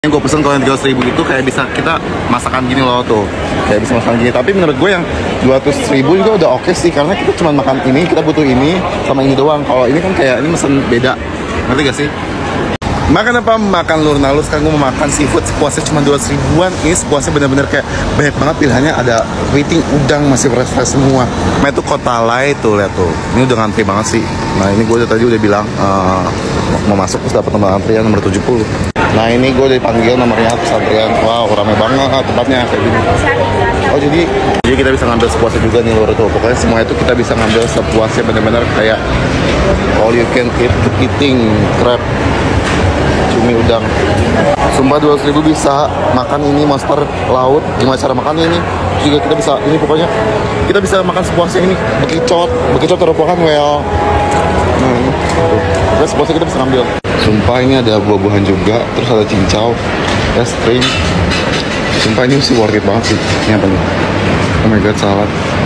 Yang gue pesen kalau yang 300.000 itu kayak bisa kita masakan gini loh tuh, kayak bisa masakan gini. Tapi menurut gue yang 200.000 juga udah oke sih, karena kita cuma makan ini, kita butuh ini sama ini doang. Kalau ini kan kayak ini mesen beda, ngerti gak sih? Makan apa? Makan lur. Nah, lu sekarang gue mau makan seafood sepuasnya cuma 200 ribuan. Ini sepuasnya bener-bener kayak banyak banget pilihannya. Ada kepiting, udang, masih fresh semua. Nah itu Kota Lai tuh, lihat tuh. Ini udah ngantri banget sih. Nah ini gue tadi udah bilang mau masuk terus dapat nomor antrian nomor 70. Nah ini gue udah dipanggil nomornya terus antrian. Wow, rame banget tempatnya kayak gini. Oh jadi kita bisa ngambil sepuasnya juga nih lur tuh. Pokoknya semua itu kita bisa ngambil sepuasnya, bener-bener kayak all you can eat kepiting, crab, cumi, udang. Sumpah 200.000 bisa makan ini monster laut. Gimana cara makannya ini? Juga kita bisa, ini pokoknya kita bisa makan sepuasnya ini. Bekicot teropokan well. Nah ini tuh. Sepuasnya kita bisa ambil. Sumpah ini ada buah-buahan juga. Terus ada cincau, es krim. Sumpah ini sih worth it banget sih. Ini apa nih? Oh my god, salad.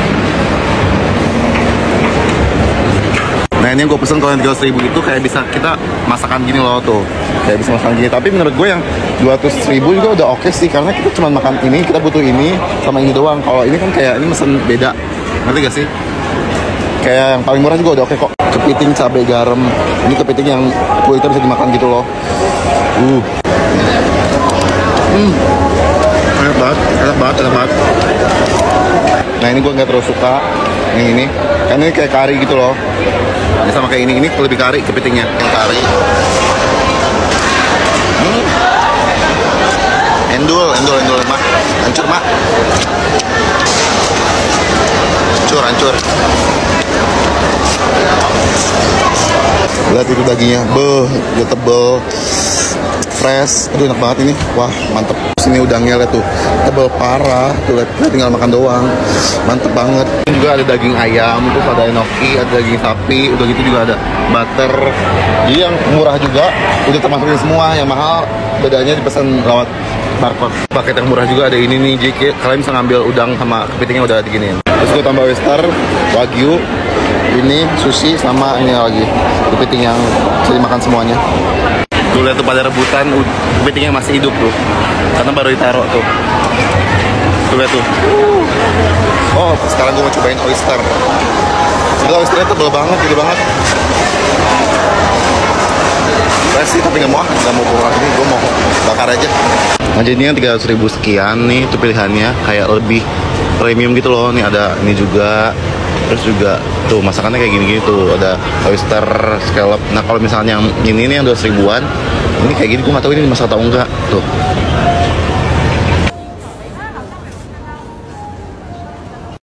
Nah ini yang gue pesen kalau yang 300.000 itu kayak bisa kita masakan gini loh tuh, kayak bisa masakan gini. Tapi menurut gue yang 200.000 juga udah oke sih, karena kita cuma makan ini, kita butuh ini sama ini doang. Kalau ini kan kayak ini mesen beda, ngerti gak sih? Kayak yang paling murah juga udah oke kok. Kepiting cabai garam, ini kepiting yang kulitnya bisa dimakan gitu loh. Enak banget. Nah ini gue nggak terlalu suka yang ini, karena ini kayak kari gitu loh. Ini sama kayak ini lebih kari kepitingnya, yang kari. Endul mak, hancur mak, hancur. Lihat itu dagingnya, udah tebel, fresh, aduh enak banget ini, wah mantep. Sini udangnya lihat tuh, tebel parah, tuh lihat tinggal makan doang, mantep banget. Ini juga ada daging ayam, terus ada enoki, ada daging sapi, udah gitu juga ada butter. Jadi yang murah juga udah termasukin semua, yang mahal bedanya dipesan lewat barcode. Paket yang murah juga ada ini nih, jadi kalian bisa ngambil udang sama kepitingnya udah diginiin. Terus gue tambah oyster, wagyu, ini sushi sama ini lagi kepiting yang bisa dimakan semuanya. Tuh lihat tuh pada rebutan, kepitingnya masih hidup tuh, karena baru ditaruh tuh. Tuh lihat tuh. Oh sekarang gue mau cobain oyster. Itu oysternya tebel banget, gede banget. Sih tapi nggak mau kurang ini, gue mau bakar aja. Nah jadinya 300.000 sekian nih, itu pilihannya kayak lebih premium gitu loh. Nih ada ini juga, terus juga tuh masakannya kayak gini-gini tuh, ada oyster, scallop. Nah kalau misalnya yang ini nih yang 200 ribuan, ini kayak gini gue nggak tahu ini masak atau enggak tuh.